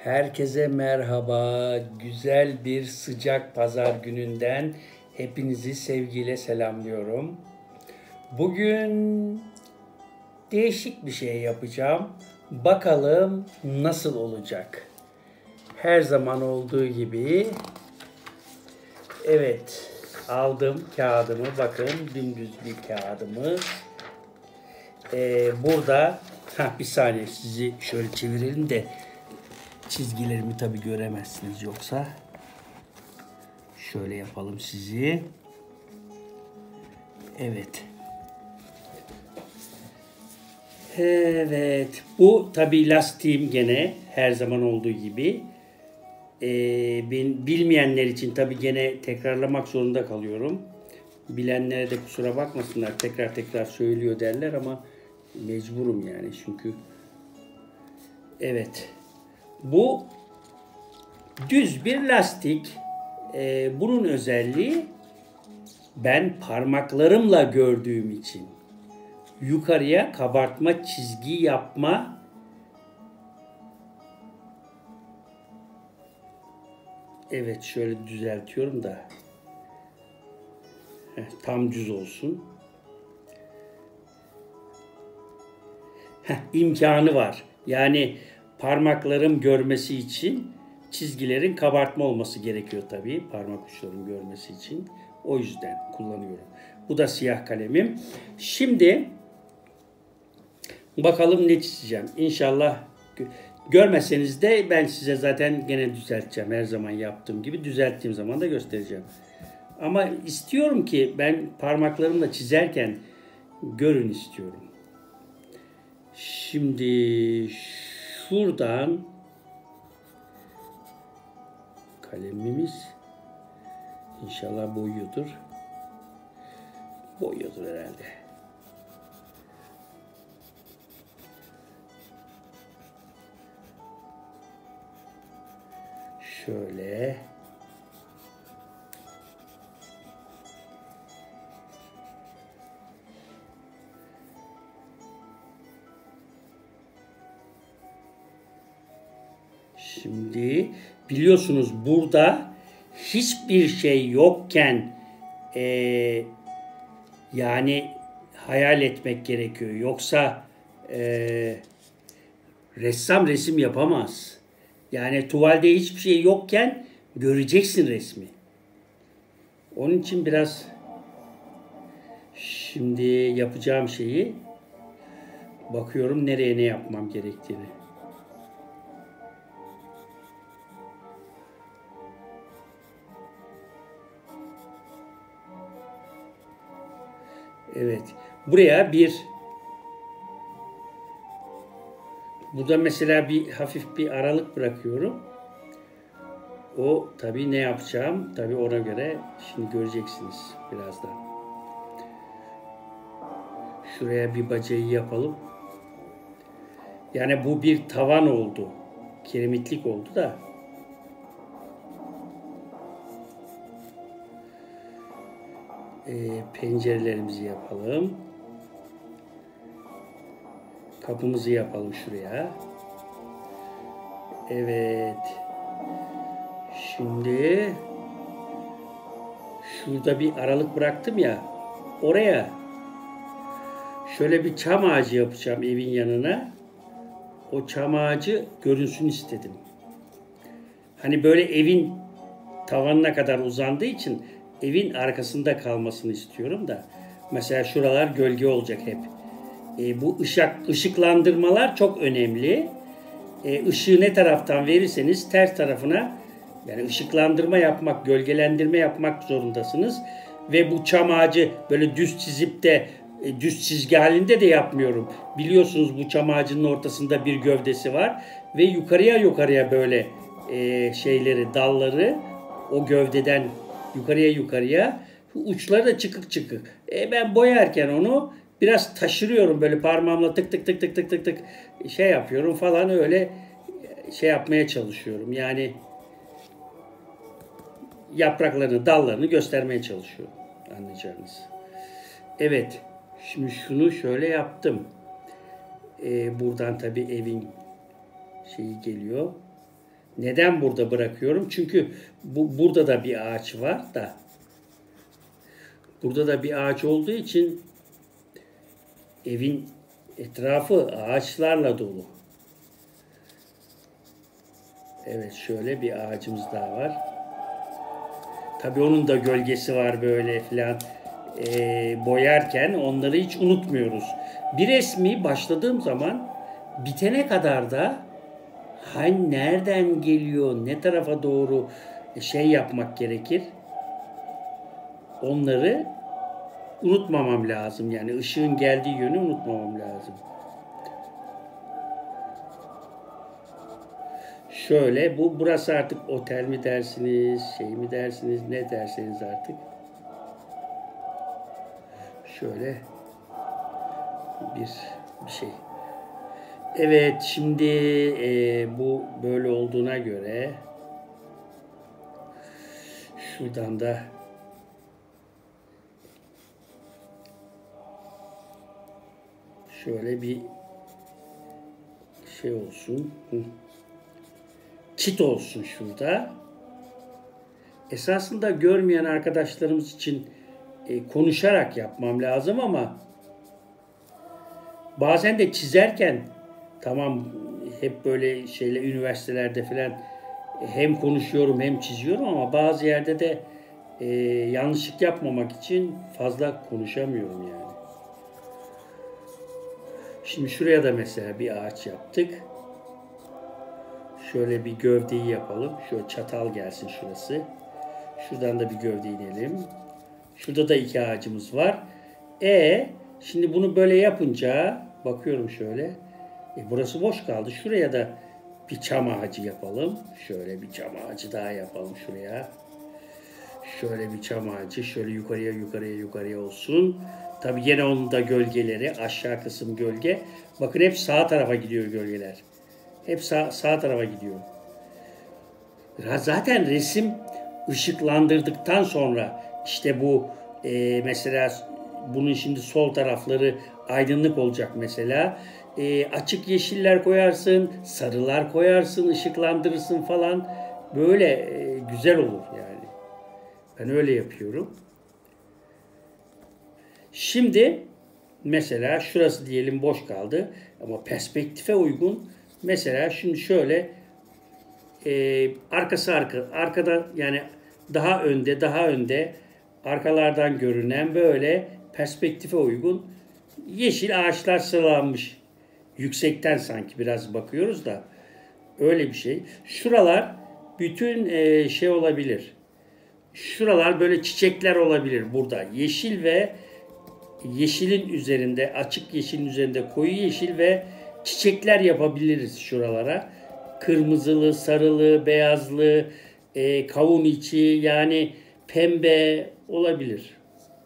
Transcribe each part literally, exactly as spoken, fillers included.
Herkese merhaba. Güzel bir sıcak pazar gününden hepinizi sevgiyle selamlıyorum. Bugün değişik bir şey yapacağım. Bakalım nasıl olacak. Her zaman olduğu gibi evet aldım kağıdımı. Bakın dümdüz bir kağıdımız. Ee, burada heh, bir saniye sizi şöyle çevirelim de çizgilerimi tabi göremezsiniz yoksa. Şöyle yapalım sizi. Evet. Evet. Bu tabi lastiğim gene her zaman olduğu gibi. Ee, ben, bilmeyenler için tabi gene tekrarlamak zorunda kalıyorum. Bilenlere de kusura bakmasınlar. Tekrar tekrar söylüyor derler ama mecburum yani çünkü. Evet. Bu düz bir lastik. Ee, bunun özelliği ben parmaklarımla gördüğüm için yukarıya kabartma çizgi yapma evet şöyle düzeltiyorum da Heh, tam düz olsun. Heh, imkanı var. Yani parmaklarım görmesi için çizgilerin kabartma olması gerekiyor tabii. Parmak uçlarının görmesi için. O yüzden kullanıyorum. Bu da siyah kalemim. Şimdi bakalım ne çizeceğim. İnşallah görmeseniz de ben size zaten gene düzelteceğim. Her zaman yaptığım gibi düzelttiğim zaman da göstereceğim. Ama istiyorum ki ben parmaklarımla çizerken görün istiyorum. Şimdi şuradan kalemimiz inşallah boyuyordur. Boyuyordur herhalde. Şöyle. Şimdi biliyorsunuz burada hiçbir şey yokken e, yani hayal etmek gerekiyor. Yoksa e, ressam resim yapamaz. Yani tuvalde hiçbir şey yokken göreceksin resmi. Onun için biraz şimdi yapacağım şeyi bakıyorum nereye ne yapmam gerektiğini. Evet. Buraya bir burada mesela bir hafif bir aralık bırakıyorum. O tabii ne yapacağım? Tabii ona göre şimdi göreceksiniz birazdan. Şuraya bir bacayı yapalım. Yani bu bir tavan oldu. Kiremitlik oldu da. E, pencerelerimizi yapalım. Kapımızı yapalım şuraya. Evet. Şimdi şurada bir aralık bıraktım ya. Oraya şöyle bir çam ağacı yapacağım evin yanına. O çam ağacı görünsün istedim. Hani böyle evin tavanına kadar uzandığı için evin arkasında kalmasını istiyorum da. Mesela şuralar gölge olacak hep. E, bu ışık, ışıklandırmalar çok önemli. E, ışığı ne taraftan verirseniz ters tarafına yani ışıklandırma yapmak, gölgelendirme yapmak zorundasınız. Ve bu çam ağacı böyle düz çizip de e, düz çizgi halinde de yapmıyorum. Biliyorsunuz bu çam ağacının ortasında bir gövdesi var. Ve yukarıya yukarıya böyle e, şeyleri, dalları o gövdeden yukarıya yukarıya uçları da çıkık çıkık. E, ben boyarken onu biraz taşırıyorum böyle parmağımla tık tık tık tık tık tık tık şey yapıyorum falan öyle şey yapmaya çalışıyorum. Yani yapraklarını, dallarını göstermeye çalışıyorum. Anlayacağınız. Evet. Şimdi şunu şöyle yaptım. Ee, buradan tabii evin şeyi geliyor. Neden burada bırakıyorum? Çünkü bu, burada da bir ağaç var da. Burada da bir ağaç olduğu için evin etrafı ağaçlarla dolu. Evet, şöyle bir ağacımız daha var. Tabii onun da gölgesi var böyle filan. E, boyarken onları hiç unutmuyoruz. Bir resmi başladığım zaman bitene kadar da hani nereden geliyor, ne tarafa doğru şey yapmak gerekir. Onları unutmamam lazım. Yani ışığın geldiği yönü unutmamam lazım. Şöyle, bu burası artık otel mi dersiniz, şey mi dersiniz, ne derseniz artık. Şöyle bir bir şey. Evet, şimdi e, bu böyle olduğuna göre şuradan da şöyle bir şey olsun. Hı. Çit olsun şurada. Esasında görmeyen arkadaşlarımız için e, konuşarak yapmam lazım ama bazen de çizerken tamam hep böyle şeyle üniversitelerde falan hem konuşuyorum hem çiziyorum ama bazı yerde de e, yanlışlık yapmamak için fazla konuşamıyorum yani. Şimdi şuraya da mesela bir ağaç yaptık. Şöyle bir gövdeyi yapalım. Şöyle çatal gelsin şurası. Şuradan da bir gövde inelim. Şurada da iki ağacımız var. E şimdi bunu böyle yapınca bakıyorum şöyle. E, burası boş kaldı. Şuraya da bir çam ağacı yapalım. Şöyle bir çam ağacı daha yapalım şuraya. Şöyle bir çam ağacı. Şöyle yukarıya yukarıya yukarıya olsun. Tabii yine onun da gölgeleri. Aşağı kısım gölge. Bakın hep sağ tarafa gidiyor gölgeler. Hep sağ, sağ tarafa gidiyor. Zaten resim ışıklandırdıktan sonra işte bu e, mesela bunun şimdi sol tarafları aydınlık olacak mesela. E, açık yeşiller koyarsın, sarılar koyarsın, ışıklandırırsın falan. Böyle e, güzel olur yani. Ben öyle yapıyorum. Şimdi mesela şurası diyelim boş kaldı ama perspektife uygun. Mesela şimdi şöyle e, arkası arka, arkada yani daha önde daha önde arkalardan görünen böyle perspektife uygun yeşil ağaçlar sıralanmış. Yüksekten sanki biraz bakıyoruz da öyle bir şey. Şuralar bütün e, şey olabilir. Şuralar böyle çiçekler olabilir burada. Yeşil ve yeşilin üzerinde, açık yeşilin üzerinde koyu yeşil ve çiçekler yapabiliriz şuralara. Kırmızılı, sarılı, beyazlı, e, kavun içi yani pembe olabilir.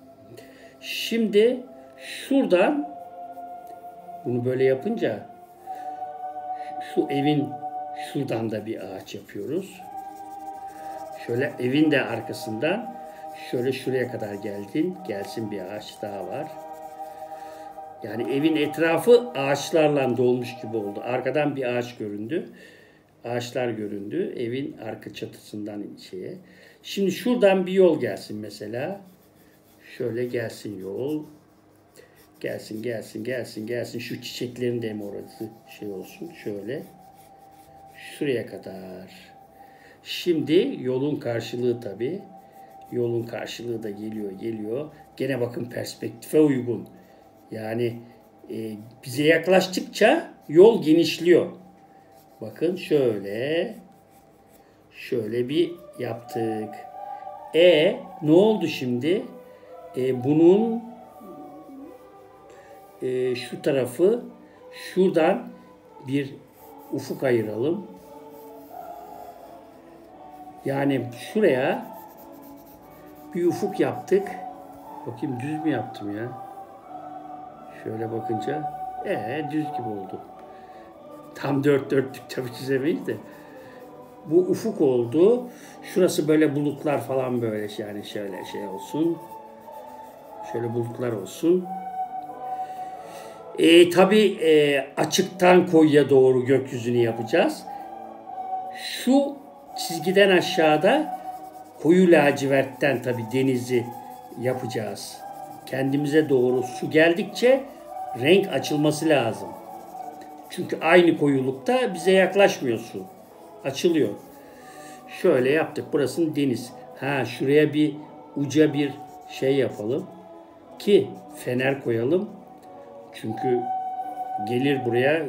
Şimdi şuradan bunu böyle yapınca şu evin şuradan da bir ağaç yapıyoruz. Şöyle evin de arkasından şöyle şuraya kadar geldin. Gelsin bir ağaç daha var. Yani evin etrafı ağaçlarla dolmuş gibi oldu. Arkadan bir ağaç göründü. Ağaçlar göründü. Evin arka çatısından şeye. Şimdi şuradan bir yol gelsin mesela. Şöyle gelsin yol. Gelsin, gelsin, gelsin, gelsin. Şu çiçeklerin de orası şey olsun. Şöyle. Şuraya kadar. Şimdi yolun karşılığı tabii. Yolun karşılığı da geliyor, geliyor. Gene bakın perspektife uygun. Yani e, bize yaklaştıkça yol genişliyor. Bakın şöyle. Şöyle bir yaptık. E ne oldu şimdi? E, bunun e, şu tarafı şuradan bir ufuk ayıralım. Yani şuraya bir ufuk yaptık. Bakayım düz mü yaptım ya? Şöyle bakınca ee düz gibi oldu. Tam dört dörtlük tabii çizemeyiz de. Bu ufuk oldu. Şurası böyle bulutlar falan böyle yani şöyle şey olsun. Şöyle bulutlar olsun. E, tabii e, açıktan koyuya doğru gökyüzünü yapacağız. Şu çizgiden aşağıda koyu lacivertten tabii denizi yapacağız. Kendimize doğru su geldikçe renk açılması lazım. Çünkü aynı koyulukta bize yaklaşmıyor su. Açılıyor. Şöyle yaptık. Burası deniz. Ha, şuraya bir uca bir şey yapalım ki fener koyalım. Çünkü gelir buraya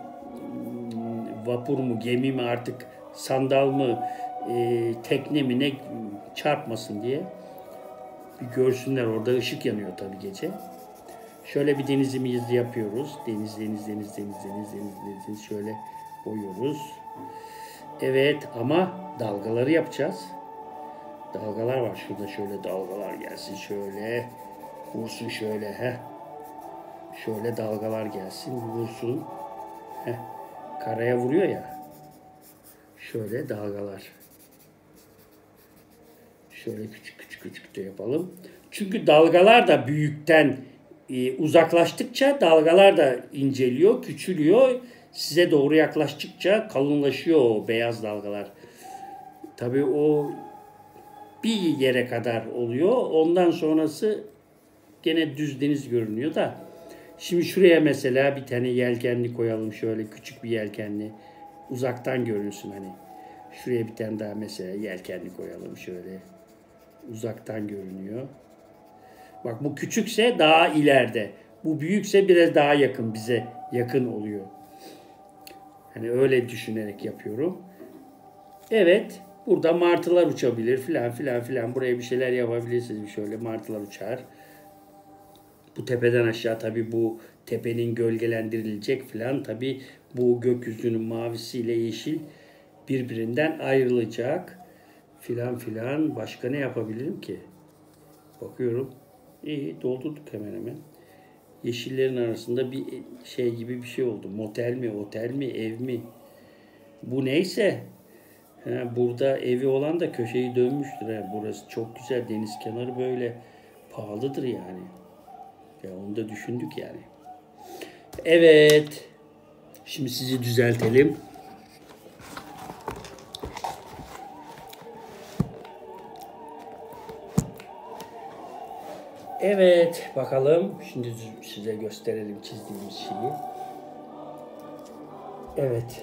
vapur mu, gemi mi artık, sandal mı, e, tekne mi ne çarpmasın diye bir görsünler. Orada ışık yanıyor tabii gece. Şöyle bir denizimizi yapıyoruz. Deniz, deniz, deniz, deniz, deniz, deniz, deniz, deniz. Şöyle koyuyoruz. Evet ama dalgaları yapacağız. Dalgalar var. Şurada şöyle dalgalar gelsin. Şöyle vursun şöyle. Heh. Şöyle dalgalar gelsin. Vursun. Heh. Karaya vuruyor ya. Şöyle dalgalar. Şöyle küçük küçük küçük de yapalım. Çünkü dalgalar da büyükten e, uzaklaştıkça dalgalar da inceliyor, küçülüyor. Size doğru yaklaştıkça kalınlaşıyor o beyaz dalgalar. Tabii o bir yere kadar oluyor. Ondan sonrası gene düz deniz görünüyor da. Şimdi şuraya mesela bir tane yelkenli koyalım. Şöyle küçük bir yelkenli. Uzaktan görünsün hani. Şuraya bir tane daha mesela yelkenli koyalım. Şöyle uzaktan görünüyor. Bak bu küçükse daha ileride. Bu büyükse biraz daha yakın, bize yakın oluyor. Hani öyle düşünerek yapıyorum. Evet. Burada martılar uçabilir filan filan filan. Buraya bir şeyler yapabilirsiniz. Şöyle martılar uçar. Bu tepeden aşağı tabii bu tepenin gölgelendirilecek filan. Tabii bu gökyüzünün mavisiyle yeşil birbirinden ayrılacak filan filan. Başka ne yapabilirim ki? Bakıyorum. İyi, doldurduk hemen hemen. Yeşillerin arasında bir şey gibi bir şey oldu. Motel mi, otel mi, ev mi? Bu neyse. Ha, burada evi olan da köşeyi dönmüştür. Ha. Burası çok güzel. Deniz kenarı böyle pahalıdır yani. Ya onu da düşündük yani. Evet. Şimdi sizi düzeltelim. Evet, bakalım. Şimdi size gösterelim çizdiğimiz şeyi. Evet.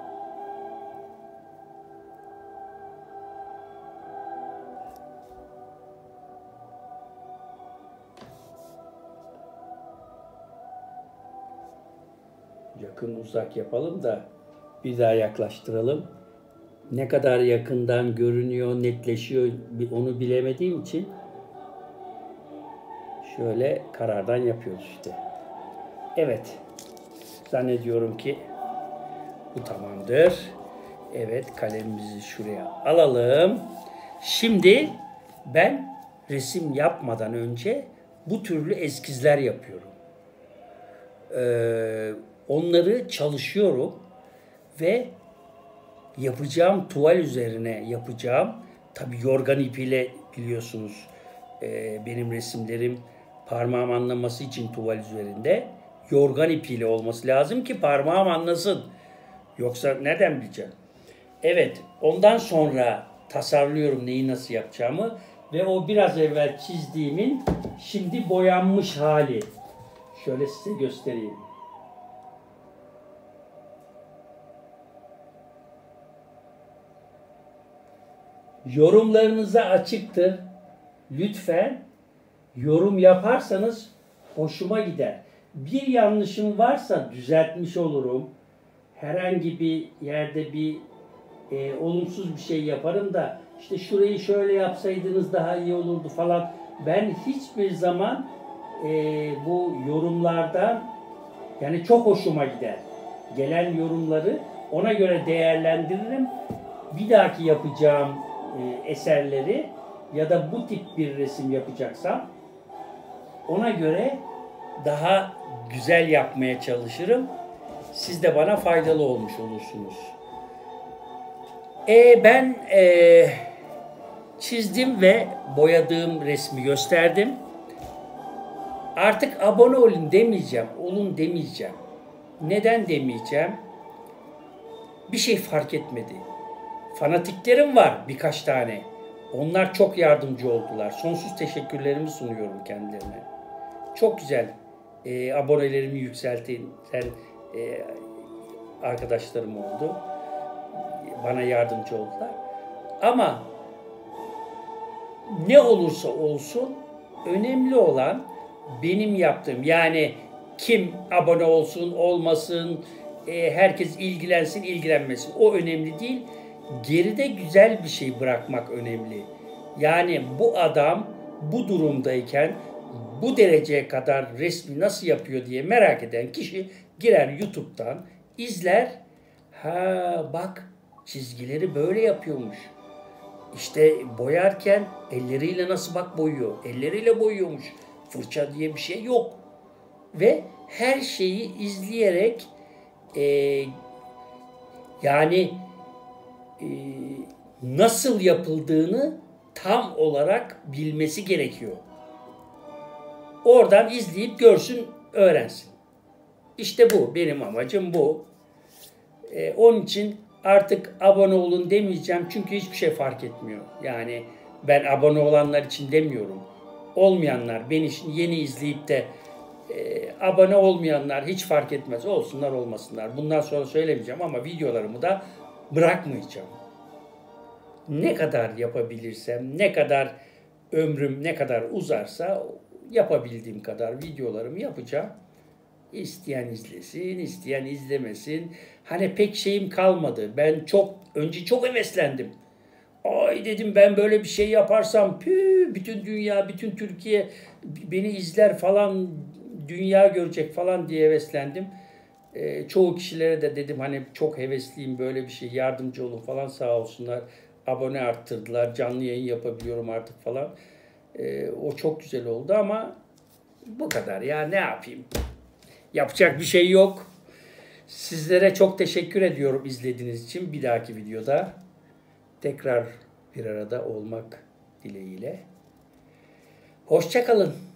Yakın uzak yapalım da bir daha yaklaştıralım. Ne kadar yakından görünüyor, netleşiyor onu bilemediğim için şöyle karardan yapıyoruz işte. Evet. Zannediyorum ki bu tamamdır. Evet, kalemimizi şuraya alalım. Şimdi ben resim yapmadan önce bu türlü eskizler yapıyorum. Ee, onları çalışıyorum ve yapacağım tuval üzerine yapacağım. Tabii yorgan ipiyle biliyorsunuz e, benim resimlerim parmağım anlaması için tuval üzerinde yorgan ipiyle olması lazım ki parmağım anlasın. Yoksa nereden bileceğim? Evet, ondan sonra tasarlıyorum neyi nasıl yapacağımı ve o biraz evvel çizdiğimin şimdi boyanmış hali. Şöyle size göstereyim. Yorumlarınıza açıktır. Lütfen yorum yaparsanız hoşuma gider. Bir yanlışım varsa düzeltmiş olurum. Herhangi bir yerde bir e, olumsuz bir şey yaparım da işte şurayı şöyle yapsaydınız daha iyi olurdu falan. Ben hiçbir zaman e, bu yorumlardan yani çok hoşuma gider. Gelen yorumları ona göre değerlendiririm. Bir dahaki yapacağım e, eserleri ya da bu tip bir resim yapacaksam ona göre daha güzel yapmaya çalışırım. Siz de bana faydalı olmuş olursunuz. E, ben e, çizdim ve boyadığım resmi gösterdim. Artık abone olun demeyeceğim, olun demeyeceğim. Neden demeyeceğim? Bir şey fark etmedi. Fanatiklerim var birkaç tane. Onlar çok yardımcı oldular. Sonsuz teşekkürlerimi sunuyorum kendilerine. Çok güzel e, abonelerimi yükselten e, arkadaşlarım oldu. Bana yardımcı oldular. Ama ne olursa olsun önemli olan benim yaptığım. Yani kim abone olsun, olmasın, e, herkes ilgilensin, ilgilenmesin. O önemli değil. Geride güzel bir şey bırakmak önemli. Yani bu adam bu durumdayken bu dereceye kadar resmi nasıl yapıyor diye merak eden kişi girer YouTube'dan, izler. Ha bak, çizgileri böyle yapıyormuş. İşte boyarken elleriyle nasıl bak boyuyor. Elleriyle boyuyormuş. Fırça diye bir şey yok. Ve her şeyi izleyerek e, yani e, nasıl yapıldığını tam olarak bilmesi gerekiyor. Oradan izleyip görsün, öğrensin. İşte bu. Benim amacım bu. Ee, onun için artık abone olun demeyeceğim. Çünkü hiçbir şey fark etmiyor. Yani ben abone olanlar için demiyorum. Olmayanlar, beni yeni izleyip de e, abone olmayanlar hiç fark etmez. Olsunlar olmasınlar. Bundan sonra söylemeyeceğim ama videolarımı da bırakmayacağım. Ne kadar yapabilirsem, ne kadar ömrüm ne kadar uzarsa yapabildiğim kadar videolarımı yapacağım. İsteyen izlesin, isteyen izlemesin. Hani pek şeyim kalmadı. Ben çok önce çok heveslendim. Ay dedim, ben böyle bir şey yaparsam pü, bütün dünya, bütün Türkiye beni izler falan, dünya görecek falan diye heveslendim. Ee, çoğu kişilere de dedim hani çok hevesliyim, böyle bir şey yardımcı olun falan, sağ olsunlar. Abone arttırdılar, canlı yayın yapabiliyorum artık falan. Ee, o çok güzel oldu ama bu kadar ya, ne yapayım? Yapacak bir şey yok. Sizlere çok teşekkür ediyorum izlediğiniz için. Bir dahaki videoda tekrar bir arada olmak dileğiyle. Hoşça kalın.